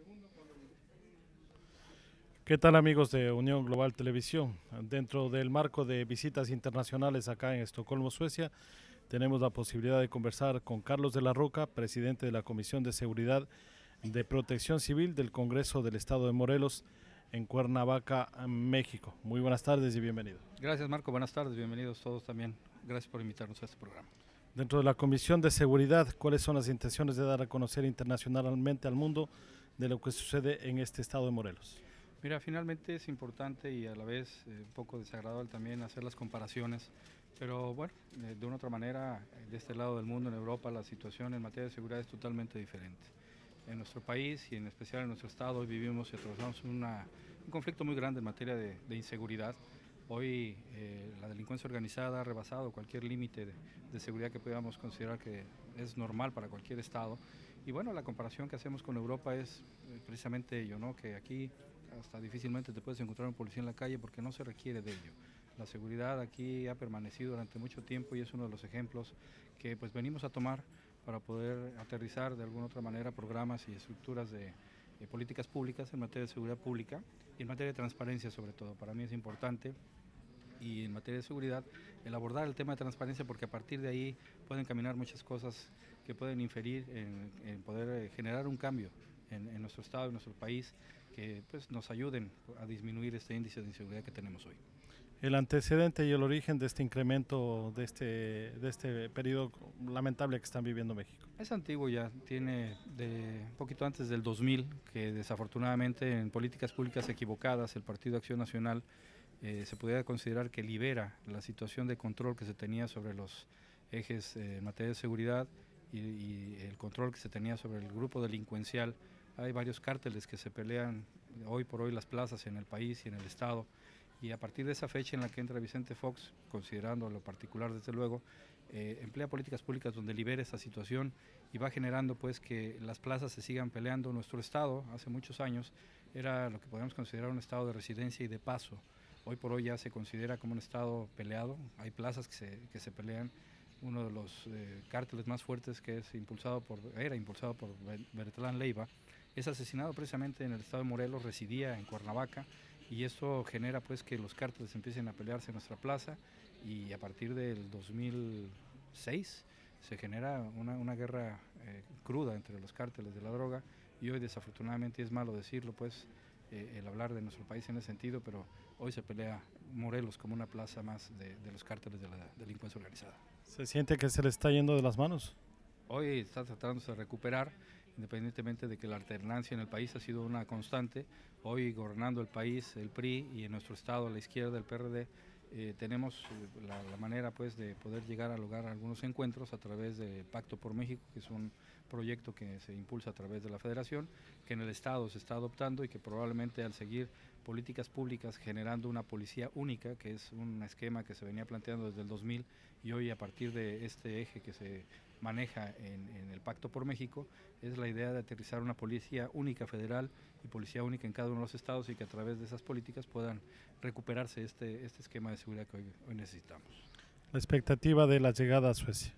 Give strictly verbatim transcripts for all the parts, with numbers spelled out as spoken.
¿Qué tal amigos de Unión Global Televisión? Dentro del marco de visitas internacionales acá en Estocolmo, Suecia, tenemos la posibilidad de conversar con Carlos de la Roca, presidente de la Comisión de Seguridad de Protección Civil del Congreso del Estado de Morelos en Cuernavaca, México. Muy buenas tardes y bienvenido. Gracias Marco, buenas tardes, bienvenidos todos también. Gracias por invitarnos a este programa. Dentro de la Comisión de Seguridad, ¿cuáles son las intenciones de dar a conocer internacionalmente al mundo de lo que sucede en este estado de Morelos? Mira, finalmente es importante y a la vez eh, un poco desagradable también hacer las comparaciones, pero bueno, eh, de una u otra manera, eh, de este lado del mundo, en Europa, la situación en materia de seguridad es totalmente diferente. En nuestro país y en especial en nuestro estado hoy vivimos y atravesamos una, un conflicto muy grande en materia de, de inseguridad. Hoy eh, la delincuencia organizada ha rebasado cualquier límite de, de seguridad que podamos considerar que es normal para cualquier estado. Y bueno, la comparación que hacemos con Europa es eh, precisamente ello, ¿no? Que aquí hasta difícilmente te puedes encontrar un policía en la calle porque no se requiere de ello. La seguridad aquí ha permanecido durante mucho tiempo y es uno de los ejemplos que pues venimos a tomar para poder aterrizar de alguna otra manera programas y estructuras de, de políticas públicas en materia de seguridad pública y en materia de transparencia sobre todo. Para mí es importante y en materia de seguridad el abordar el tema de transparencia porque a partir de ahí pueden caminar muchas cosas que pueden inferir en, en poder generar un cambio en, en nuestro estado, en nuestro país, que pues, nos ayuden a disminuir este índice de inseguridad que tenemos hoy. El antecedente y el origen de este incremento, de este, de este periodo lamentable que están viviendo México. Es antiguo ya, tiene de un poquito antes del dos mil, que desafortunadamente en políticas públicas equivocadas el Partido Acción Nacional eh, se pudiera considerar que libera la situación de control que se tenía sobre los ejes eh, en materia de seguridad y, y el control que se tenía sobre el grupo delincuencial. Hay varios cárteles que se pelean hoy por hoy las plazas en el país y en el estado, y a partir de esa fecha en la que entra Vicente Fox, considerando lo particular desde luego, eh, emplea políticas públicas donde libere esa situación y va generando pues que las plazas se sigan peleando. Nuestro estado hace muchos años era lo que podemos considerar un estado de residencia y de paso. Hoy por hoy ya se considera como un estado peleado, hay plazas que se, que se pelean. Uno de los eh, cárteles más fuertes que es impulsado por, era impulsado por Bertlán Leiva, es asesinado precisamente en el estado de Morelos, residía en Cuernavaca, y esto genera pues que los cárteles empiecen a pelearse en nuestra plaza, y a partir del dos mil seis se genera una, una guerra eh, cruda entre los cárteles de la droga, y hoy desafortunadamente, es malo decirlo pues, eh, el hablar de nuestro país en ese sentido, pero hoy se pelea Morelos como una plaza más de, de los cárteles de la delincuencia organizada. ¿Se siente que se le está yendo de las manos? Hoy está tratándose de recuperar, independientemente de que la alternancia en el país ha sido una constante. Hoy gobernando el país el P R I y en nuestro estado la izquierda, el P R D, eh, tenemos la, la manera pues de poder llegar a lograr algunos encuentros a través del Pacto por México, que es un proyecto que se impulsa a través de la Federación, que en el estado se está adoptando y que probablemente al seguir políticas públicas generando una policía única, que es un esquema que se venía planteando desde el dos mil, y hoy a partir de este eje que se maneja en, en el Pacto por México, es la idea de aterrizar una policía única federal y policía única en cada uno de los estados, y que a través de esas políticas puedan recuperarse este, este esquema de seguridad que hoy, hoy necesitamos. La expectativa de la llegada a Suecia.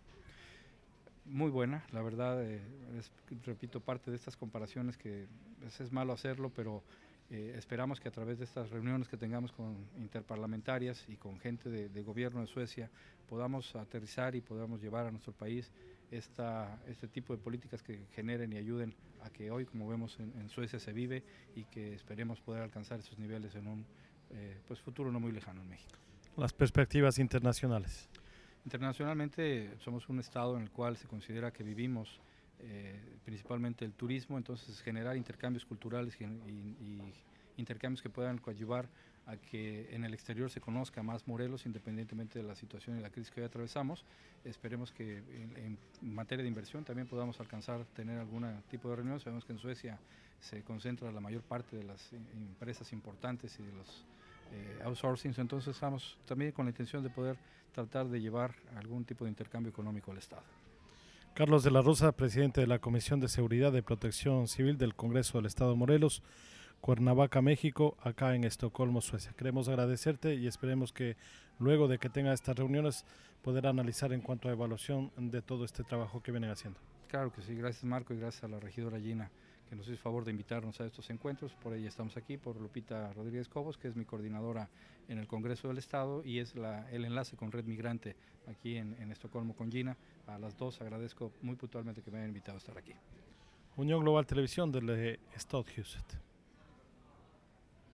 Muy buena, la verdad, eh, es, repito, parte de estas comparaciones que es, es malo hacerlo, pero eh, esperamos que a través de estas reuniones que tengamos con interparlamentarias y con gente de, de gobierno de Suecia podamos aterrizar y podamos llevar a nuestro país esta, este tipo de políticas que generen y ayuden a que hoy, como vemos en, en Suecia, se vive, y que esperemos poder alcanzar esos niveles en un eh, pues futuro no muy lejano en México. Las perspectivas internacionales. Internacionalmente somos un estado en el cual se considera que vivimos eh, principalmente el turismo, entonces generar intercambios culturales y, y, y intercambios que puedan coadyuvar a que en el exterior se conozca más Morelos, independientemente de la situación y la crisis que hoy atravesamos. Esperemos que en, en materia de inversión también podamos alcanzar tener algún tipo de reunión. Sabemos que en Suecia se concentra la mayor parte de las empresas importantes y de los Eh, outsourcing, entonces estamos también con la intención de poder tratar de llevar algún tipo de intercambio económico al Estado. Carlos de la Rosa, presidente de la Comisión de Seguridad de Protección Civil del Congreso del Estado de Morelos, Cuernavaca, México, acá en Estocolmo, Suecia. Queremos agradecerte y esperemos que luego de que tenga estas reuniones poder analizar en cuanto a evaluación de todo este trabajo que vienen haciendo. Claro que sí, gracias Marco y gracias a la regidora Gina que nos hizo favor de invitarnos a estos encuentros. Por ella estamos aquí, por Lupita Rodríguez Cobos, que es mi coordinadora en el Congreso del Estado y es la, el enlace con Red Migrante aquí en, en Estocolmo con Gina. A las dos agradezco muy puntualmente que me hayan invitado a estar aquí. Unión Global Televisión del Estado de Houston.